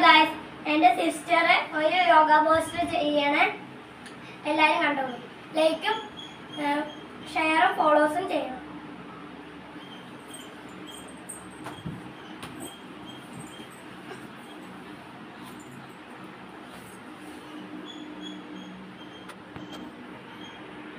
Guys, എൻ്റെ sister ഒരു yoga poster ചെയ്യണേ. എല്ലാവരും കണ്ടോളൂ. ലൈക്കും ഷെയറും ഫോളോസും ചെയ്യണം.